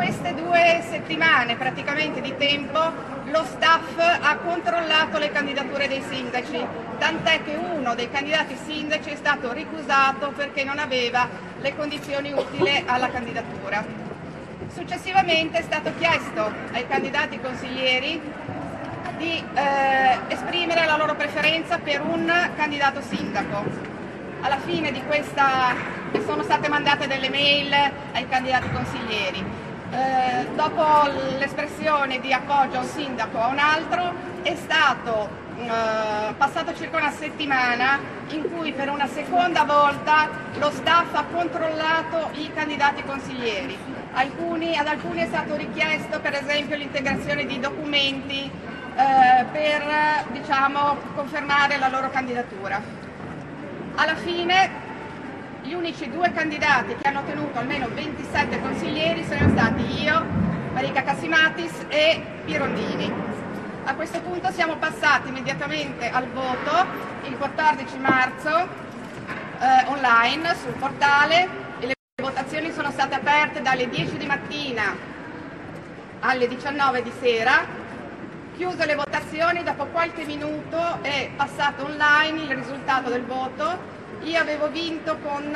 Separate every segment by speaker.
Speaker 1: queste 2 settimane praticamente di tempo lo staff ha controllato le candidature dei sindaci, tant'è che uno dei candidati sindaci è stato ricusato perché non aveva le condizioni utili alla candidatura. Successivamente è stato chiesto ai candidati consiglieri di esprimere la loro preferenza per un candidato sindaco. Alla fine di questa sono state mandate delle mail ai candidati consiglieri. Dopo l'espressione di appoggio a un sindaco o a un altro è stato passato circa una settimana in cui per una seconda volta lo staff ha controllato i candidati consiglieri. Ad alcuni è stato richiesto per esempio l'integrazione di documenti per confermare la loro candidatura. Alla fine gli unici 2 candidati che hanno ottenuto almeno 27 consiglieri sono stati io, Marica Cassimatis e Pirondini. A questo punto siamo passati immediatamente al voto il 14 marzo online sul portale e le votazioni sono state aperte dalle 10 di mattina alle 19 di sera. Chiuse le votazioni, dopo qualche minuto è passato online il risultato del voto. Io avevo vinto con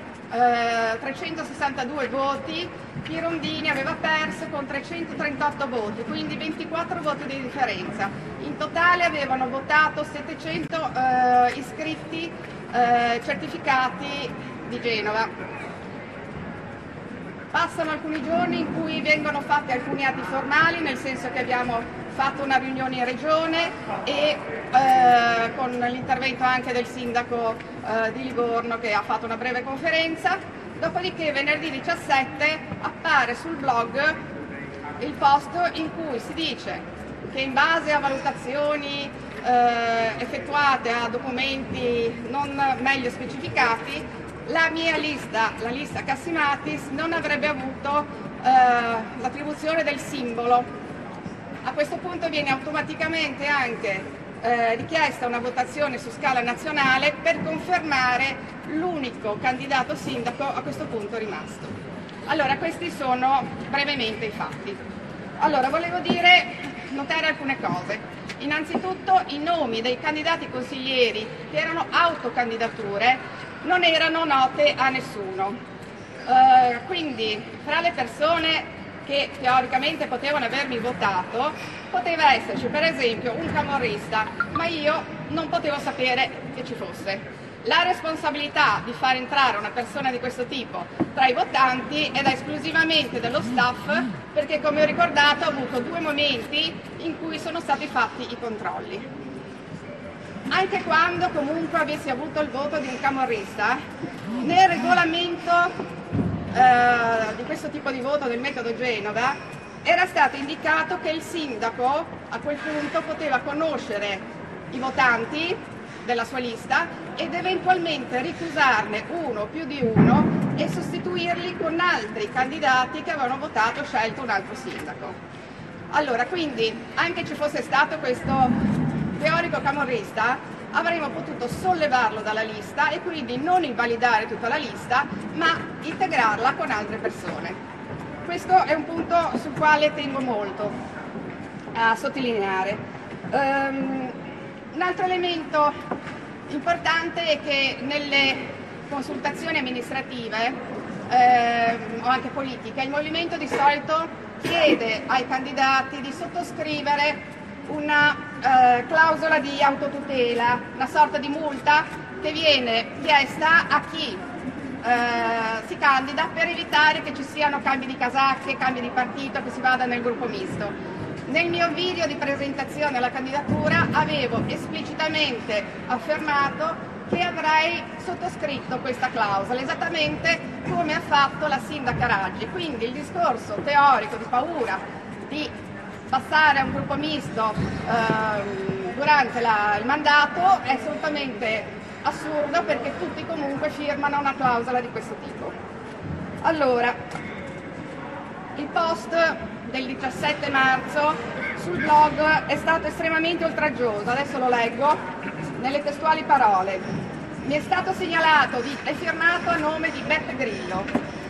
Speaker 1: 362 voti, Pirondini aveva perso con 338 voti, quindi 24 voti di differenza. In totale avevano votato 700 iscritti certificati di Genova. Passano alcuni giorni in cui vengono fatti alcuni atti formali, nel senso che abbiamo fatto una riunione in regione e con l'intervento anche del sindaco di Livorno che ha fatto una breve conferenza. Dopodiché venerdì 17 appare sul blog il post in cui si dice che in base a valutazioni effettuate a documenti non meglio specificati, la mia lista, la lista Cassimatis, non avrebbe avuto l'attribuzione del simbolo. A questo punto viene automaticamente anche richiesta una votazione su scala nazionale per confermare l'unico candidato sindaco a questo punto rimasto. Allora, questi sono brevemente i fatti. Allora, volevo notare alcune cose. Innanzitutto i nomi dei candidati consiglieri che erano autocandidature non erano note a nessuno. Quindi fra le persone che teoricamente potevano avermi votato, poteva esserci per esempio un camorrista, ma io non potevo sapere che ci fosse. La responsabilità di far entrare una persona di questo tipo tra i votanti è esclusivamente dello staff, perché come ho ricordato ho avuto 2 momenti in cui sono stati fatti i controlli. Anche quando comunque avessi avuto il voto di un camorrista, nel regolamento di questo tipo di voto del metodo Genova era stato indicato che il sindaco a quel punto poteva conoscere i votanti della sua lista ed eventualmente ricusarne uno o più di uno e sostituirli con altri candidati che avevano votato o scelto un altro sindaco. Allora, quindi, anche ci fosse stato questo teorico camorrista, avremmo potuto sollevarlo dalla lista e quindi non invalidare tutta la lista, ma integrarla con altre persone. Questo è un punto sul quale tengo molto a sottolineare. Un altro elemento importante è che nelle consultazioni amministrative o anche politiche, il movimento di solito chiede ai candidati di sottoscrivere una clausola di autotutela, una sorta di multa che viene chiesta a chi si candida per evitare che ci siano cambi di casacche, cambi di partito, che si vada nel gruppo misto. Nel mio video di presentazione alla candidatura avevo esplicitamente affermato che avrei sottoscritto questa clausola, esattamente come ha fatto la sindaca Raggi. Quindi il discorso teorico di paura di passare a un gruppo misto durante il mandato è assolutamente assurdo, perché tutti comunque firmano una clausola di questo tipo. Allora, il post del 17 marzo sul blog è stato estremamente oltraggioso, adesso lo leggo nelle testuali parole. Mi è stato segnalato è firmato a nome di Beppe Grillo. Mi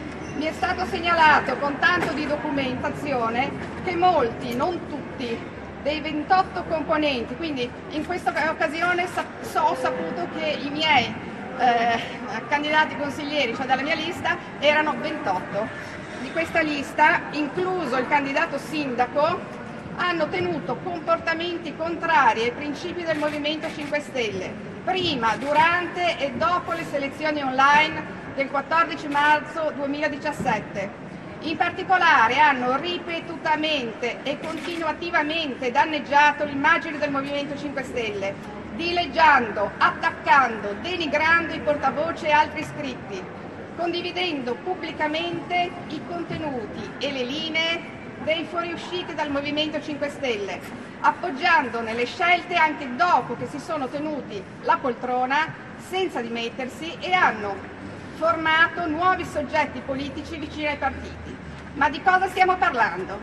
Speaker 1: mi è stato segnalato con tanto di documentazione che molti, non tutti, dei 28 componenti, quindi in questa occasione ho saputo che i miei candidati consiglieri, cioè dalla mia lista, erano 28. Di questa lista, incluso il candidato sindaco, hanno tenuto comportamenti contrari ai principi del Movimento 5 Stelle, prima, durante e dopo le selezioni online del 14 marzo 2017. In particolare hanno ripetutamente e continuativamente danneggiato l'immagine del Movimento 5 Stelle, dileggiando, attaccando, denigrando i portavoce e altri iscritti, condividendo pubblicamente i contenuti e le linee dei fuoriusciti dal Movimento 5 Stelle, appoggiandone le scelte anche dopo che si sono tenuti la poltrona senza dimettersi e hanno formato nuovi soggetti politici vicini ai partiti. Ma di cosa stiamo parlando?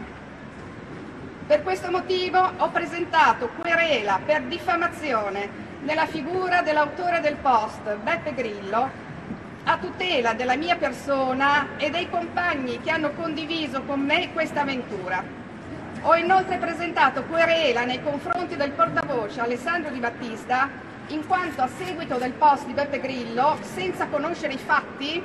Speaker 1: Per questo motivo ho presentato querela per diffamazione nella figura dell'autore del post, Beppe Grillo, a tutela della mia persona e dei compagni che hanno condiviso con me questa avventura. Ho inoltre presentato querela nei confronti del portavoce Alessandro Di Battista, in quanto a seguito del post di Beppe Grillo, senza conoscere i fatti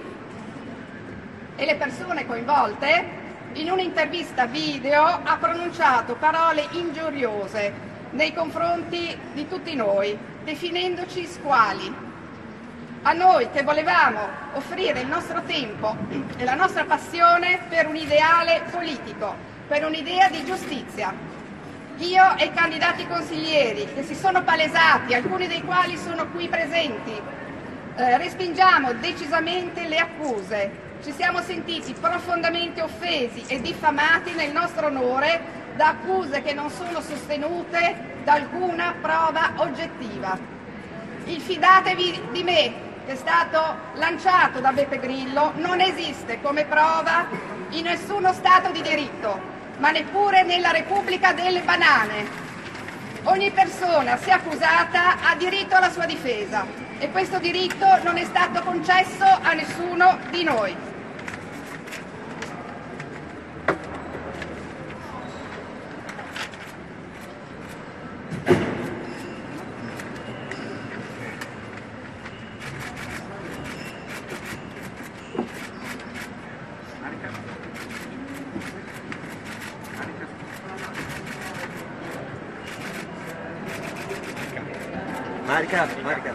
Speaker 1: e le persone coinvolte, in un'intervista video ha pronunciato parole ingiuriose nei confronti di tutti noi, definendoci squali. A noi che volevamo offrire il nostro tempo e la nostra passione per un ideale politico, per un'idea di giustizia. Io e i candidati consiglieri che si sono palesati, alcuni dei quali sono qui presenti, respingiamo decisamente le accuse. Ci siamo sentiti profondamente offesi e diffamati nel nostro onore da accuse che non sono sostenute da alcuna prova oggettiva. Il fidatevi di me, che è stato lanciato da Beppe Grillo, non esiste come prova in nessuno Stato di diritto, ma neppure nella Repubblica delle Banane. Ogni persona, se accusata, ha diritto alla sua difesa e questo diritto non è stato concesso a nessuno di noi.
Speaker 2: Marica.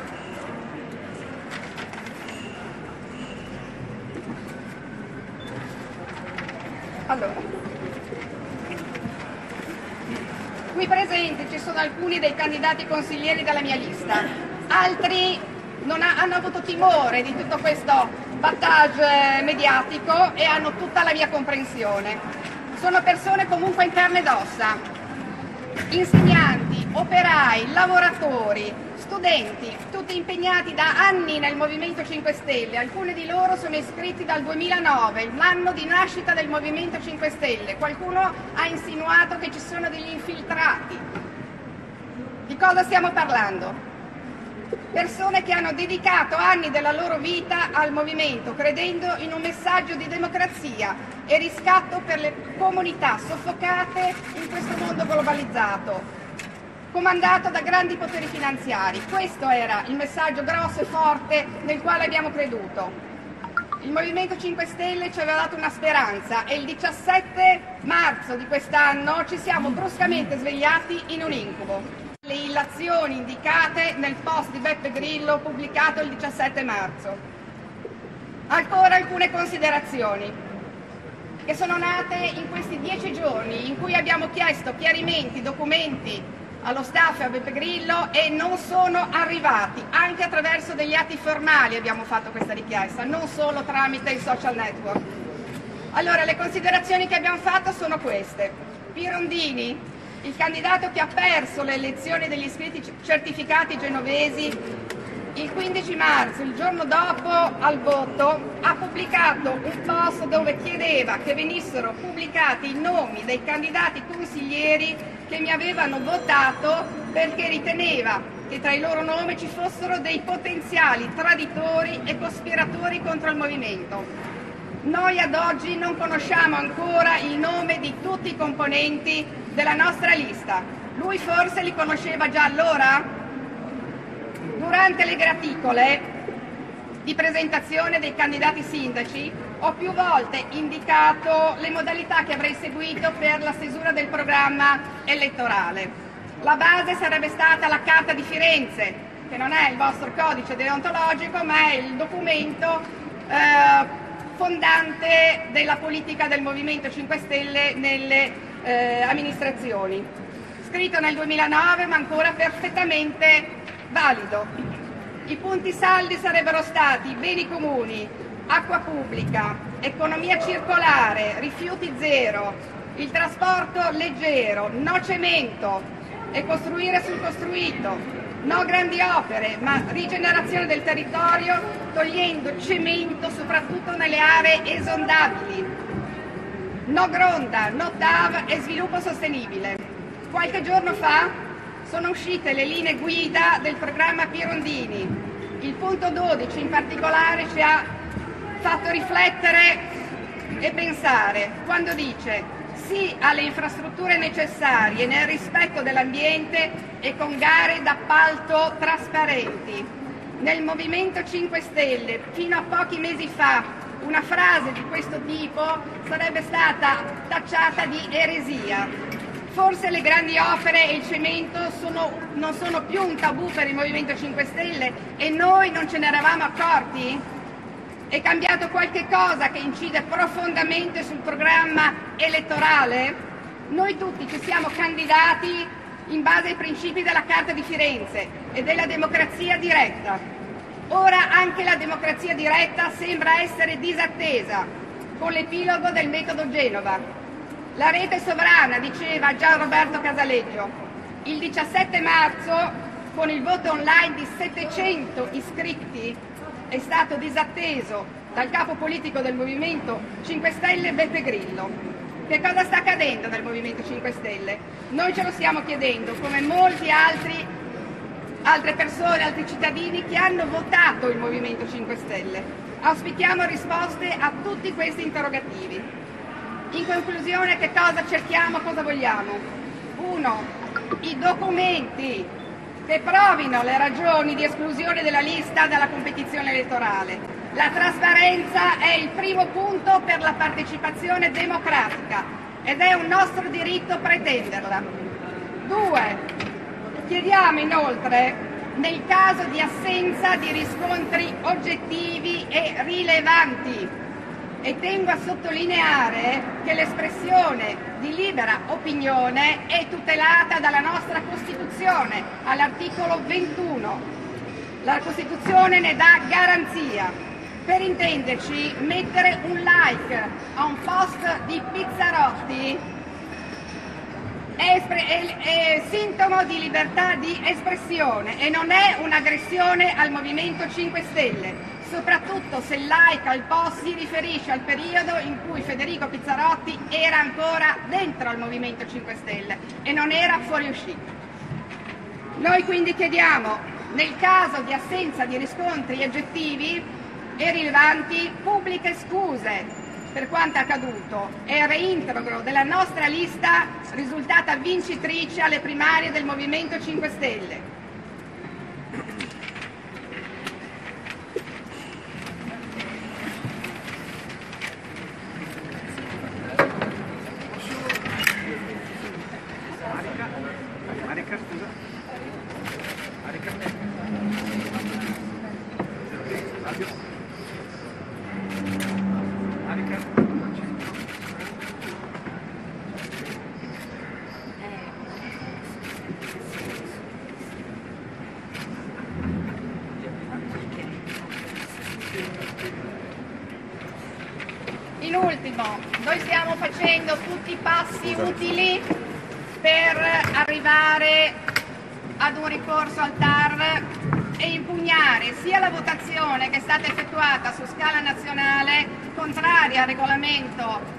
Speaker 1: Allora, qui presenti ci sono alcuni dei candidati consiglieri della mia lista, altri hanno avuto timore di tutto questo battage mediatico e hanno tutta la mia comprensione. Sono persone comunque in carne ed ossa, insegnanti, operai, lavoratori, studenti, tutti impegnati da anni nel Movimento 5 Stelle, alcuni di loro sono iscritti dal 2009, l'anno di nascita del Movimento 5 Stelle, qualcuno ha insinuato che ci sono degli infiltrati. Di cosa stiamo parlando? Persone che hanno dedicato anni della loro vita al Movimento, credendo in un messaggio di democrazia e riscatto per le comunità soffocate in questo mondo globalizzato, comandato da grandi poteri finanziari. Questo era il messaggio grosso e forte nel quale abbiamo creduto. Il Movimento 5 Stelle ci aveva dato una speranza e il 17 marzo di quest'anno ci siamo bruscamente svegliati in un incubo. Le illazioni indicate nel post di Beppe Grillo pubblicato il 17 marzo. Ancora alcune considerazioni che sono nate in questi 10 giorni in cui abbiamo chiesto chiarimenti, documenti allo staff e a Beppe Grillo e non sono arrivati. Anche attraverso degli atti formali abbiamo fatto questa richiesta, non solo tramite i social network. Allora, le considerazioni che abbiamo fatto sono queste. Pirondini, il candidato che ha perso le elezioni degli iscritti certificati genovesi, il 15 marzo, il giorno dopo al voto, ha pubblicato un post dove chiedeva che venissero pubblicati i nomi dei candidati consiglieri che mi avevano votato perché riteneva che tra i loro nomi ci fossero dei potenziali traditori e cospiratori contro il movimento. Noi ad oggi non conosciamo ancora il nome di tutti i componenti della nostra lista. Lui forse li conosceva già allora? Durante le graticole di presentazione dei candidati sindaci ho più volte indicato le modalità che avrei seguito per la stesura del programma elettorale. La base sarebbe stata la Carta di Firenze, che non è il vostro codice deontologico, ma è il documento fondante della politica del Movimento 5 Stelle nelle amministrazioni. Scritto nel 2009, ma ancora perfettamente valido. I punti saldi sarebbero stati beni comuni, acqua pubblica, economia circolare, rifiuti zero, il trasporto leggero, no cemento e costruire sul costruito, no grandi opere, ma rigenerazione del territorio togliendo cemento soprattutto nelle aree esondabili, no Gronda, no TAV e sviluppo sostenibile. Qualche giorno fa sono uscite le linee guida del programma Pirondini. Il punto 12 in particolare ci ha fatto riflettere e pensare quando dice sì alle infrastrutture necessarie nel rispetto dell'ambiente e con gare d'appalto trasparenti. Nel Movimento 5 Stelle fino a pochi mesi fa una frase di questo tipo sarebbe stata tacciata di eresia. Forse le grandi opere e il cemento non sono più un tabù per il Movimento 5 Stelle e noi non ce ne eravamo accorti? È cambiato qualche cosa che incide profondamente sul programma elettorale? Noi tutti ci siamo candidati in base ai principi della Carta di Firenze e della democrazia diretta. Ora anche la democrazia diretta sembra essere disattesa con l'epilogo del metodo Genova. La rete sovrana, diceva Gian Roberto Casaleggio. Il 17 marzo, con il voto online di 700 iscritti, è stato disatteso dal capo politico del Movimento 5 Stelle, Beppe Grillo. Che cosa sta accadendo nel Movimento 5 Stelle? Noi ce lo stiamo chiedendo, come molti altre persone, altri cittadini che hanno votato il Movimento 5 Stelle. Auspichiamo risposte a tutti questi interrogativi. In conclusione, che cosa cerchiamo, cosa vogliamo? 1. I documenti che provino le ragioni di esclusione della lista dalla competizione elettorale. La trasparenza è il primo punto per la partecipazione democratica ed è un nostro diritto pretenderla. 2. Chiediamo inoltre, nel caso di assenza di riscontri oggettivi e rilevanti, e tengo a sottolineare che l'espressione di libera opinione è tutelata dalla nostra Costituzione, all'articolo 21. La Costituzione ne dà garanzia. Per intenderci, mettere un like a un post di Pizzarotti è sintomo di libertà di espressione e non è un'aggressione al Movimento 5 Stelle. Soprattutto se il like al post si riferisce al periodo in cui Federico Pizzarotti era ancora dentro al Movimento 5 Stelle e non era fuoriuscito. Noi quindi chiediamo, nel caso di assenza di riscontri oggettivi e rilevanti, pubbliche scuse per quanto accaduto e il reintegro della nostra lista risultata vincitrice alle primarie del Movimento 5 Stelle. In ultimo, noi stiamo facendo tutti i passi utili per arrivare ad un ricorso al TAR e impugnare sia la votazione che è stata effettuata su scala nazionale, contraria al regolamento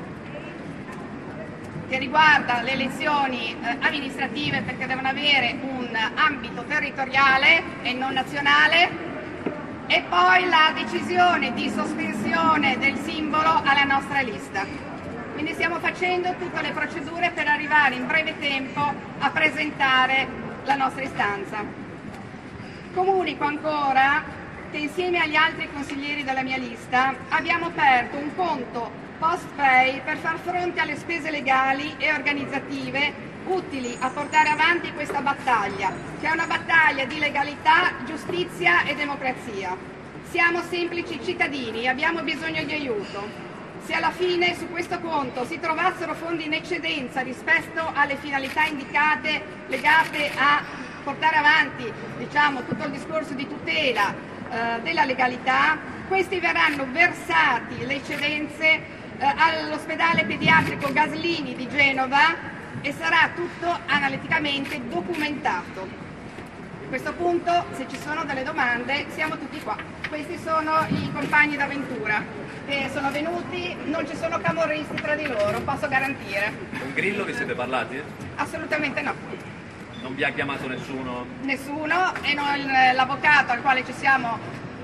Speaker 1: che riguarda le elezioni amministrative, perché devono avere un ambito territoriale e non nazionale, e poi la decisione di sospensione del simbolo alla nostra lista. Quindi stiamo facendo tutte le procedure per arrivare in breve tempo a presentare la nostra istanza. Comunico ancora che insieme agli altri consiglieri della mia lista abbiamo aperto un conto post-pay per far fronte alle spese legali e organizzative utili a portare avanti questa battaglia, che è una battaglia di legalità, giustizia e democrazia. Siamo semplici cittadini e abbiamo bisogno di aiuto. Se alla fine su questo conto si trovassero fondi in eccedenza rispetto alle finalità indicate legate a portare avanti, diciamo, tutto il discorso di tutela della legalità, questi verranno versati, le eccedenze, all'ospedale pediatrico Gaslini di Genova e sarà tutto analiticamente documentato. A questo punto, se ci sono delle domande, siamo tutti qua. Questi sono i compagni d'avventura che sono venuti, non ci sono camorristi tra di loro, posso garantire.
Speaker 3: Con Grillo vi siete parlati?
Speaker 1: Assolutamente no.
Speaker 3: Non vi ha chiamato nessuno?
Speaker 1: Nessuno, e l'avvocato al quale ci siamo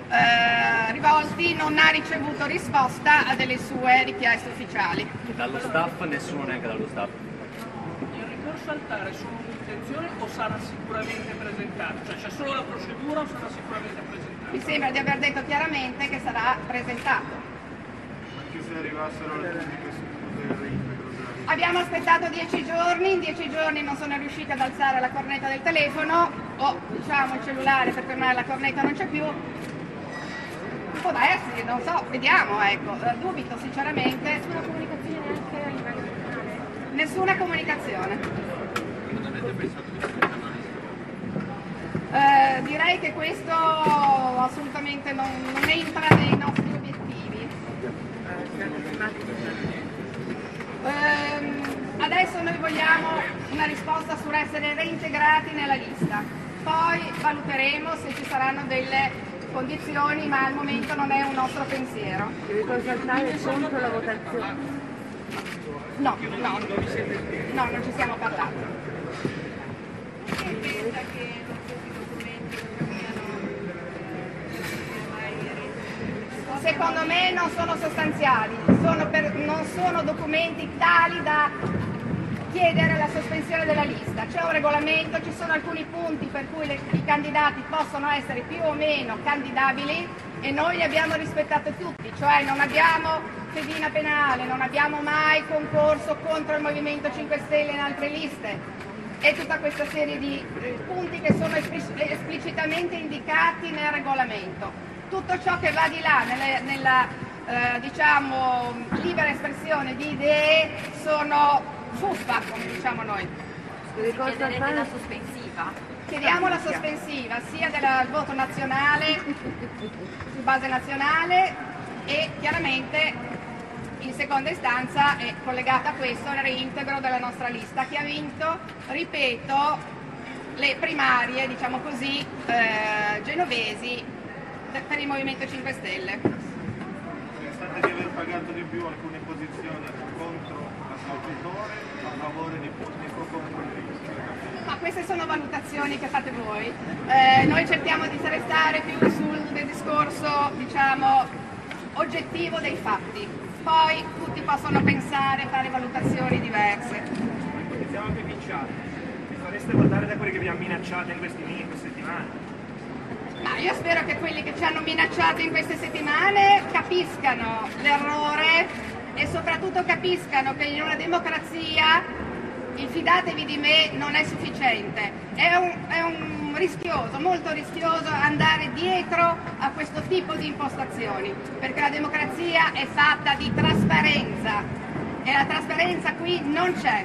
Speaker 1: rivolti non ha ricevuto risposta a delle sue richieste ufficiali.
Speaker 3: Dallo staff? Nessuno, neanche dallo staff?
Speaker 4: Il ricorso altare è solo un'intenzione o sarà sicuramente presentato? Cioè c'è solo la procedura o sarà sicuramente presentato?
Speaker 1: Mi sembra di aver detto chiaramente che sarà presentato.
Speaker 5: Anche se arrivassero le comunicazioni del reintegro della vita.
Speaker 1: Abbiamo aspettato 10 giorni, in 10 giorni non sono riuscita ad alzare la cornetta del telefono o diciamo il cellulare perché ormai la cornetta non c'è più. Può darsi, non so, vediamo, ecco, dubito sinceramente.
Speaker 6: Nessuna comunicazione neanche a livello nazionale?
Speaker 1: Nessuna comunicazione.
Speaker 5: Non avete pensato di presentare una lista?
Speaker 1: Direi che questo assolutamente non entra nei nostri obiettivi. Adesso noi vogliamo una risposta sull'essere reintegrati nella lista, poi valuteremo se ci saranno delle condizioni, ma al momento non è un nostro pensiero.
Speaker 6: Il ricorso altare contro la votazione?
Speaker 1: No, non ci siamo parlati. Secondo me non sono sostanziali, non sono documenti tali da chiedere la sospensione della lista. C'è un regolamento, ci sono alcuni punti per cui i candidati possono essere più o meno candidabili e noi li abbiamo rispettati tutti, cioè non abbiamo fedina penale, non abbiamo mai concorso contro il Movimento 5 Stelle in altre liste e tutta questa serie di punti che sono esplicitamente indicati nel regolamento. Tutto ciò che va di là nella diciamo libera espressione di idee sono fuffa, come diciamo noi.
Speaker 6: Chiederete la
Speaker 7: sospensiva?
Speaker 1: Chiediamo la sospensiva sia del voto nazionale, su base nazionale, e chiaramente in seconda istanza è collegata a questo il reintegro della nostra lista che ha vinto, ripeto, le primarie, diciamo così, genovesi per il Movimento 5 Stelle.
Speaker 5: Pensate di aver pagato di più alcune posizioni contro l'associatore, a favore di pubblico contro il rischio?
Speaker 1: Ma queste sono valutazioni che fate voi. Noi cerchiamo di restare più sul discorso, diciamo, oggettivo dei fatti. Poi tutti possono pensare, fare valutazioni diverse.
Speaker 4: Siamo anche vinciati. Vi fareste guardare da quelli che vi hanno minacciato in queste settimane?
Speaker 1: Ma io spero che quelli che ci hanno minacciato in queste settimane capiscano l'errore e soprattutto capiscano che in una democrazia il fidatevi di me non è sufficiente. È un rischioso, molto rischioso andare dietro a questo tipo di impostazioni, perché la democrazia è fatta di trasparenza e la trasparenza qui non c'è.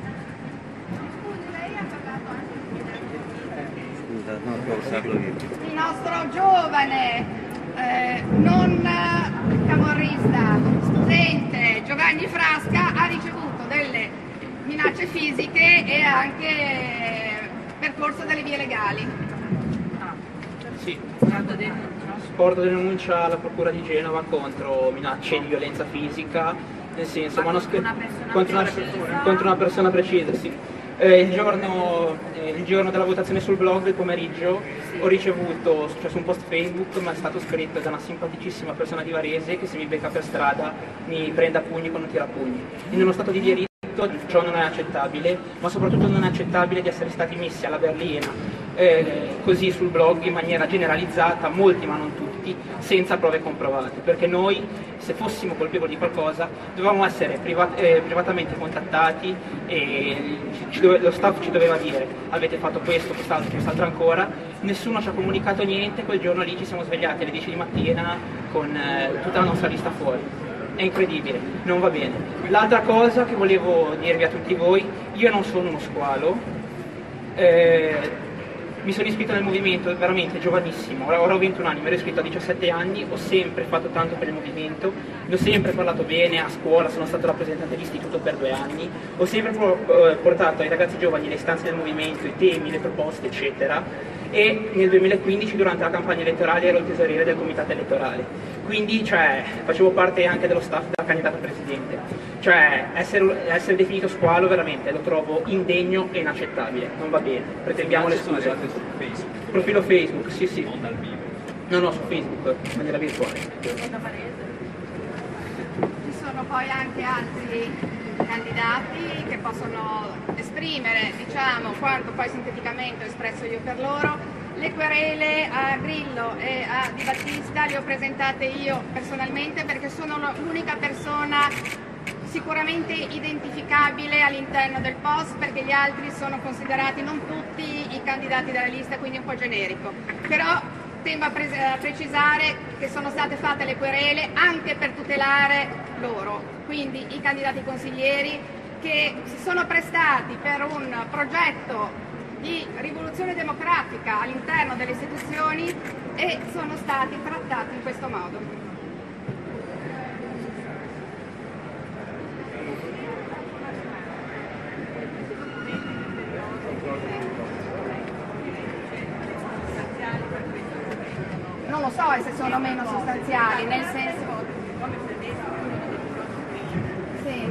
Speaker 1: Il nostro giovane non camorrista, studente Giovanni Frasca ha ricevuto delle minacce fisiche e anche percorso delle vie legali.
Speaker 8: Sì, porto denuncia alla Procura di Genova contro minacce di violenza fisica, nel senso contro una persona precisa, sì. Il giorno della votazione sul blog, il pomeriggio, ho ricevuto, cioè su un post Facebook, ma è stato scritto da una simpaticissima persona di Varese che se mi becca per strada mi prende a pugni quando tira a pugni. In uno stato di diritto ciò non è accettabile, ma soprattutto non è accettabile di essere stati messi alla berlina così sul blog in maniera generalizzata, molti ma non tutti, senza prove comprovate, perché noi, se fossimo colpevoli di qualcosa, dovevamo essere privatamente contattati e lo staff ci doveva dire avete fatto questo, quest'altro ancora. Nessuno ci ha comunicato niente, quel giorno lì ci siamo svegliati alle 10 di mattina con tutta la nostra lista fuori. È incredibile, non va bene. L'altra cosa che volevo dirvi a tutti voi, io non sono uno squalo, mi sono iscritto nel movimento veramente giovanissimo, ora ho 21 anni, mi ero iscritto a 17 anni, ho sempre fatto tanto per il movimento, ne ho sempre parlato bene a scuola, sono stato rappresentante dell'istituto per 2 anni, ho sempre portato ai ragazzi giovani le istanze del movimento, i temi, le proposte, eccetera, e nel 2015 durante la campagna elettorale ero il tesoriere del comitato elettorale. Quindi facevo parte anche dello staff della candidata a presidente. Essere definito squalo veramente lo trovo indegno e inaccettabile, non va bene, pretendiamo le scuse.
Speaker 3: Su Facebook,
Speaker 8: Profilo Facebook, sì.
Speaker 3: non dal vivo.
Speaker 8: No, su Facebook, in maniera virtuale.
Speaker 1: Ci sono poi anche altri candidati che possono esprimere, diciamo, quanto poi sinteticamente ho espresso io per loro. Le querele a Grillo e a Di Battista le ho presentate io personalmente perché sono l'unica persona sicuramente identificabile all'interno del post, perché gli altri sono considerati non tutti i candidati della lista, quindi un po' generico. Però tengo a precisare che sono state fatte le querele anche per tutelare loro, quindi i candidati consiglieri che si sono prestati per un progetto di rivoluzione democratica all'interno delle istituzioni e sono stati trattati in questo modo. Non lo so se sono meno sostanziali, nel senso... Sì.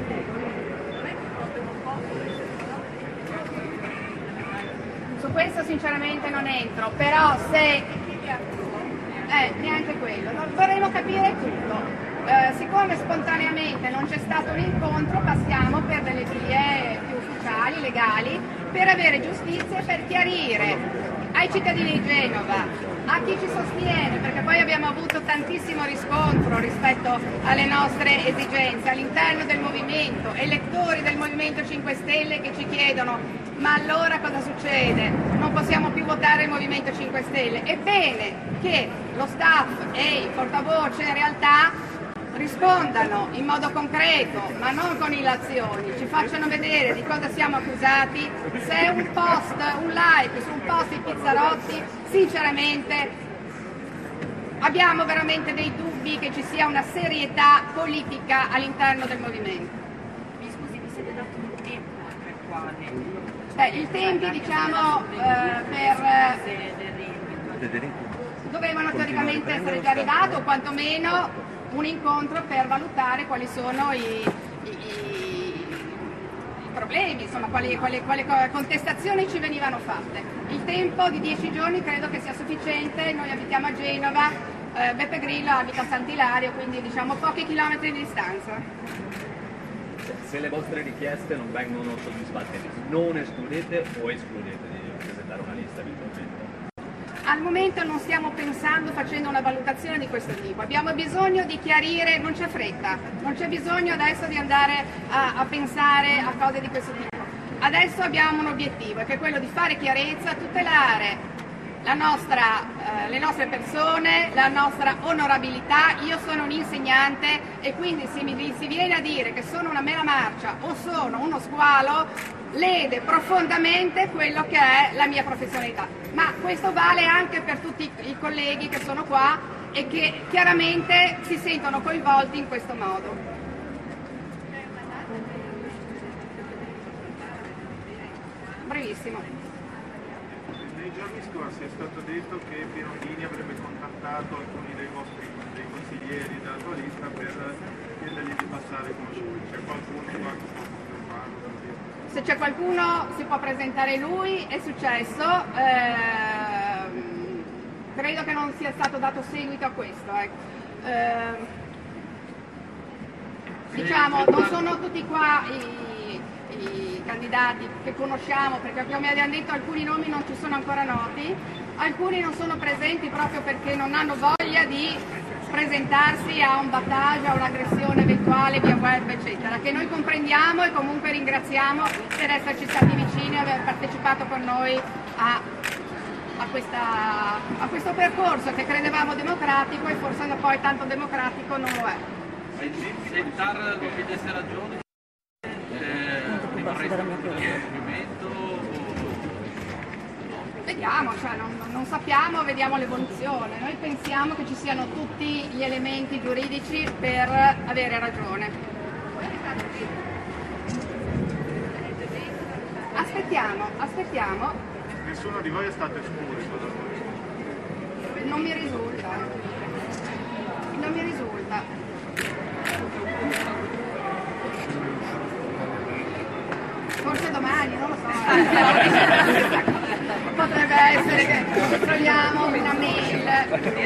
Speaker 1: Su questo sinceramente non entro, però se... neanche quello, vorremmo capire tutto. Siccome spontaneamente non c'è stato un incontro, passiamo per delle vie più ufficiali, legali, per avere giustizia e per chiarire ai cittadini di Genova, a chi ci sostiene, perché poi abbiamo avuto tantissimo riscontro rispetto alle nostre esigenze all'interno del movimento, elettori del Movimento 5 Stelle che ci chiedono ma allora cosa succede? Non possiamo più votare il Movimento 5 Stelle. Ebbene che lo staff e i portavoce in realtà rispondano in modo concreto, ma non con illazioni, ci facciano vedere di cosa siamo accusati. Se un post, un like su un post di Pizzarotti, sinceramente abbiamo veramente dei dubbi che ci sia una serietà politica all'interno del movimento.
Speaker 6: Mi scusi, vi siete dato un tempo per quale?
Speaker 1: I tempi, diciamo, dovevano teoricamente essere già arrivati, o quantomeno un incontro per valutare quali sono i problemi, insomma, quali contestazioni ci venivano fatte. Il tempo di 10 giorni credo che sia sufficiente, noi abitiamo a Genova, Beppe Grillo abita a Sant'Ilario, quindi diciamo pochi chilometri di distanza.
Speaker 3: Se le vostre richieste non vengono soddisfatte, non escludete o escludete di presentare una lista eventualmente?
Speaker 1: Al momento non stiamo pensando, facendo una valutazione di questo tipo. Abbiamo bisogno di chiarire, non c'è fretta, non c'è bisogno adesso di andare a pensare a cose di questo tipo. Adesso abbiamo un obiettivo, che è quello di fare chiarezza, tutelare le nostre persone, la nostra onorabilità. Io sono un insegnante e quindi se si viene a dire che sono una mela marcia o sono uno squalo, lede profondamente quello che è la mia professionalità. Ma questo vale anche per tutti i colleghi che sono qua e che chiaramente si sentono coinvolti in questo modo. Brevissimo.
Speaker 5: Nei giorni scorsi è stato detto che Pirondini avrebbe contattato alcuni dei consiglieri della tua lista per chiedergli di passare conosciuti. C'è qualcuno qua che può confermarlo?
Speaker 1: se c'è qualcuno si può presentare lui, è successo, credo che non sia stato dato seguito a questo. Diciamo, non sono tutti qua i candidati che conosciamo, perché come abbiamo detto alcuni nomi non ci sono ancora noti, alcuni non sono presenti proprio perché non hanno voglia di presentarsi a un battage, a un'aggressione eventuale via web eccetera, che noi comprendiamo e comunque ringraziamo per esserci stati vicini e aver partecipato con noi a questo percorso che credevamo democratico e forse poi tanto democratico non lo è.
Speaker 4: Se il TAR non vi desse ragione, rimarreste con il movimento?
Speaker 1: Vediamo, cioè non sappiamo, vediamo l'evoluzione. Noi pensiamo che ci siano tutti gli elementi giuridici per avere ragione. Aspettiamo.
Speaker 5: Nessuno di voi è stato espulso da voi?
Speaker 1: Non mi risulta. Forse domani, non lo so. Potrebbe essere che troviamo una mail